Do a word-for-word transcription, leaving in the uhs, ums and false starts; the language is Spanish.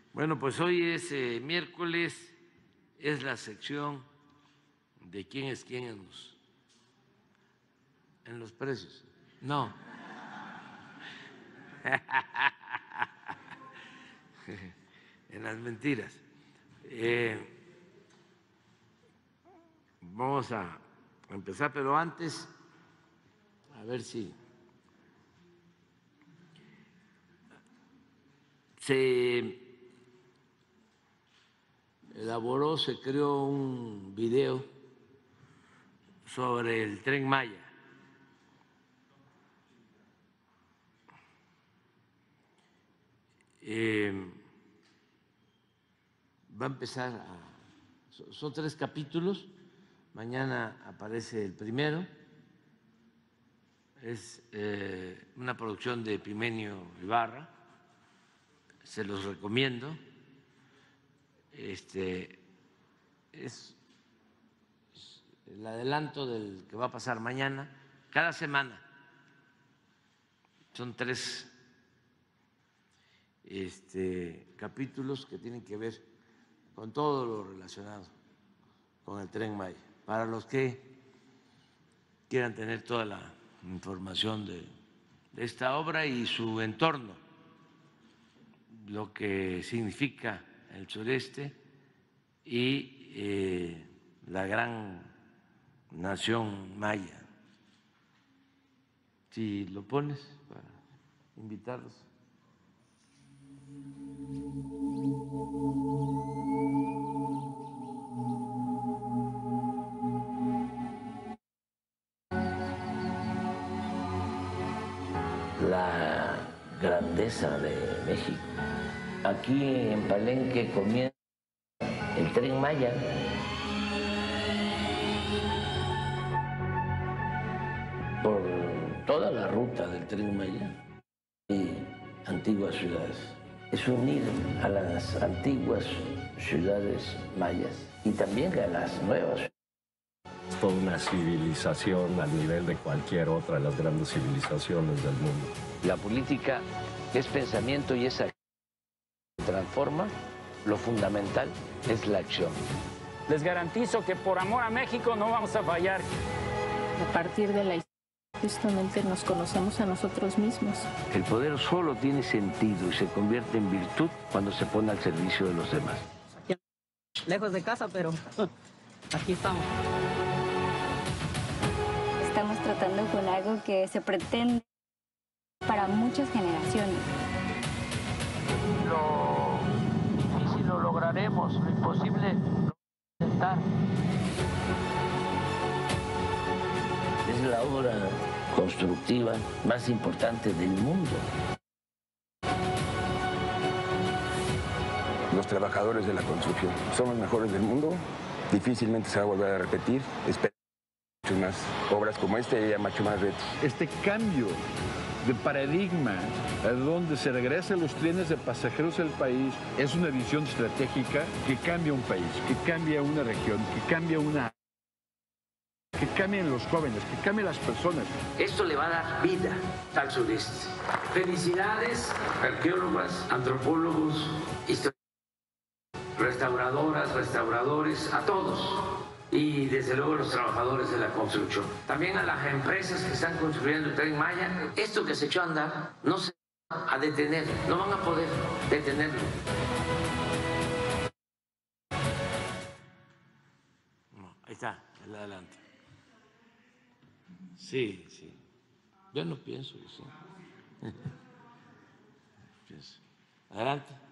Bueno, pues hoy es eh, miércoles, es la sección de quién es quién en los, en los precios. No. En las mentiras. Eh, vamos a empezar, pero antes, a ver si se elaboró, se creó un video sobre el Tren Maya. Eh, va a empezar, a, son tres capítulos, mañana aparece el primero, es eh, una producción de Epimenio Ibarra, se los recomiendo. Este es el adelanto del que va a pasar mañana, cada semana. Son tres este, capítulos que tienen que ver con todo lo relacionado con el Tren Maya. Para los que quieran tener toda la información de, de esta obra y su entorno, lo que significa el sureste y eh, la gran nación maya. Si lo pones para invitarlos. La grandeza de México. Aquí en Palenque comienza el Tren Maya. Por toda la ruta del Tren Maya y antiguas ciudades. Es unir a las antiguas ciudades mayas y también a las nuevas. Toda una civilización al nivel de cualquier otra de las grandes civilizaciones del mundo. La política es pensamiento y esa transforma, lo fundamental es la acción. Les garantizo que por amor a México no vamos a fallar. A partir de la historia, justamente nos conocemos a nosotros mismos. El poder solo tiene sentido y se convierte en virtud cuando se pone al servicio de los demás. Aquí, lejos de casa, pero aquí estamos. Estamos tratando con algo que se pretende para muchas generaciones. Lo difícil lo lograremos, lo imposible lo intentar. Es la obra constructiva más importante del mundo. Los trabajadores de la construcción son los mejores del mundo, difícilmente se va a volver a repetir. Espero muchas más obras como esta y haya mucho más retos. Este cambio de paradigma a donde se regresan los trenes de pasajeros al país es una visión estratégica que cambia un país, que cambia una región, que cambia una... que cambien los jóvenes, que cambien las personas. Esto le va a dar vida al sureste. Felicidades, arqueólogas, antropólogos, historiadores, restauradoras, restauradores, a todos. Y desde luego los trabajadores de la construcción. También a las empresas que están construyendo el Tren Maya. Esto que se echó a andar no se va a detener, no van a poder detenerlo. No, ahí está, el adelante. Sí, sí. Yo no pienso que sí. Adelante.